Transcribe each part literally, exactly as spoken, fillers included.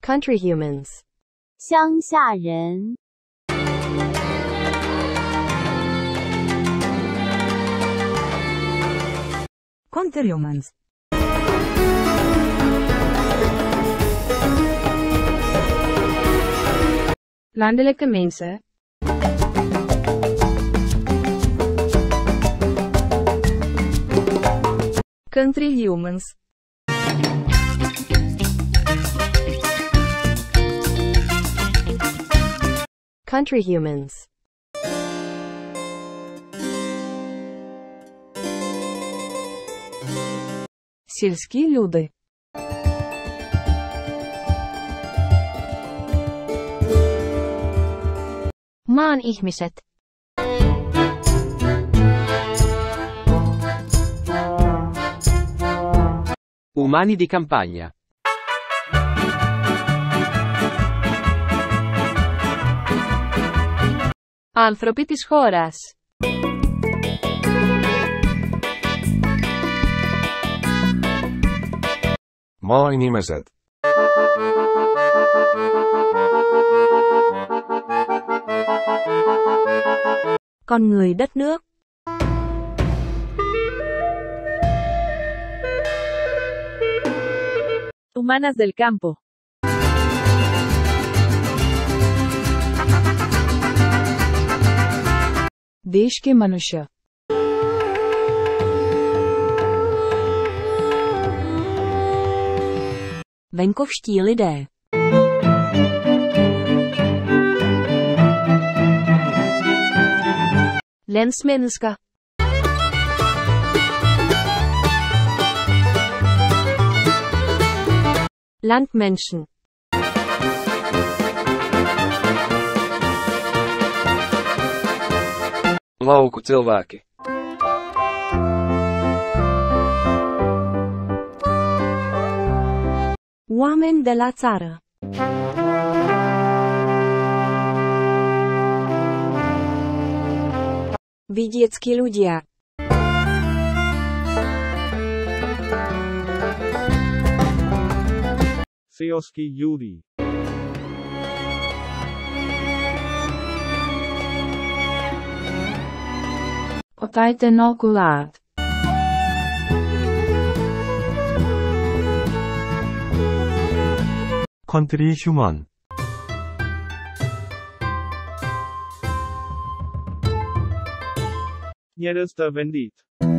Country humans. 乡下人。 Country humans. Landelike mense. Country humans. Country humans. Сільські люди. Maan ihmiset. Umani di campagna. Άνθρωποι της χώρας. Maainimiset. Con người đất nước. Humanas del campo. देश के मनुष्य. Venkovští lidé. Landsmennesker. Landmenschen. Lauku cilvēki. Oameni de la țară. Vidieckí ľudia. Seoskí ľudí. Otajten okulát. Country human. Njerëz të vendit.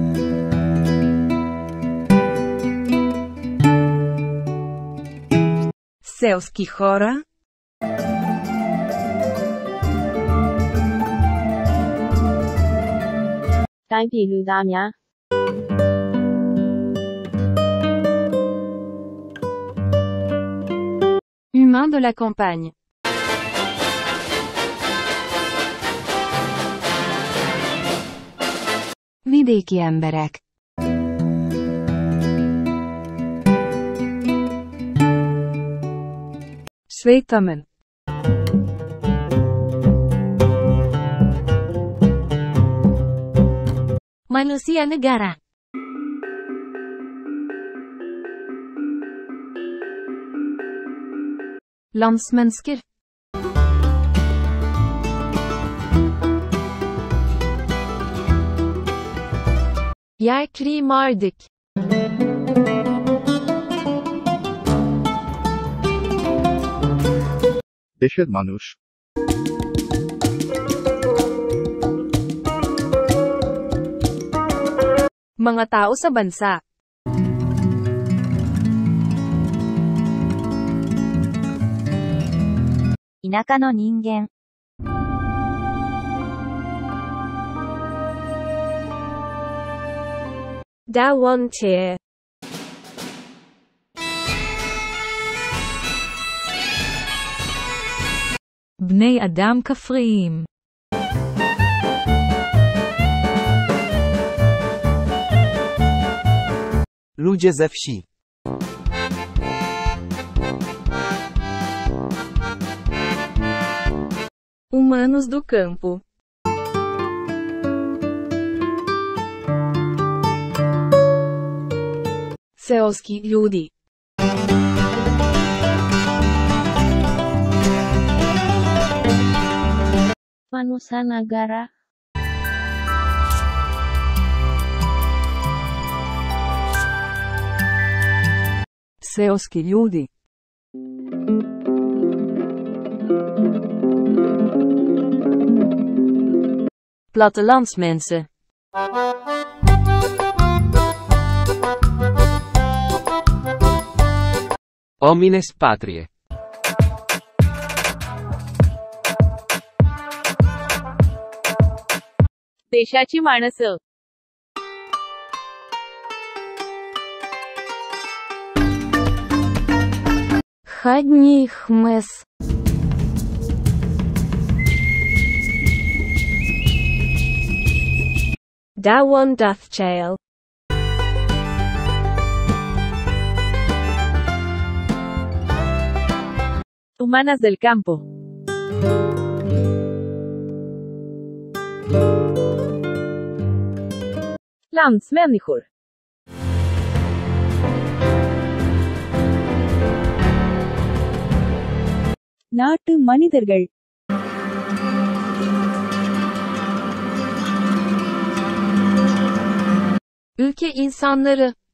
Селски хора. တိုင်းပြည်လူသားများ Humains de la campagne. Vidéki emberek. Sveitamen. Manusia negara. Landsmennesker. Jeg klimaardik. দেশের মানুষ. Mga tao sa bansa. Inaka no ningen. Dawontir. בני אדם כפריים. Ludzie ze wsi. Humanos do campo. Seoski ljudi. Manusanagara. Seoski ljudi. Plattelandsmensen. Homines patrie. देशाची माणसं. Хадніхмес. Dawon Dathchael. Humanas del campo. Landsmänniskor. நாட்டு மனிதர்கள். Ülke insanları.